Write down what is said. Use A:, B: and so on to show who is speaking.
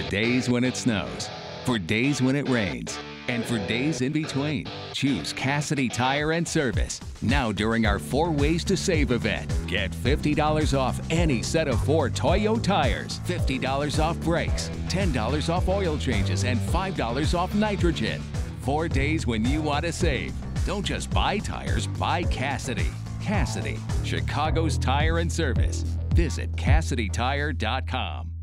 A: For days when it snows, for days when it rains, and for days in between, choose Cassidy Tire and Service. Now during our 4 Ways to Save event, get $50 off any set of 4 Toyo tires, $50 off brakes, $10 off oil changes, and $5 off nitrogen. 4 days when you want to save. Don't just buy tires, buy Cassidy. Cassidy, Chicago's tire and service. Visit CassidyTire.com.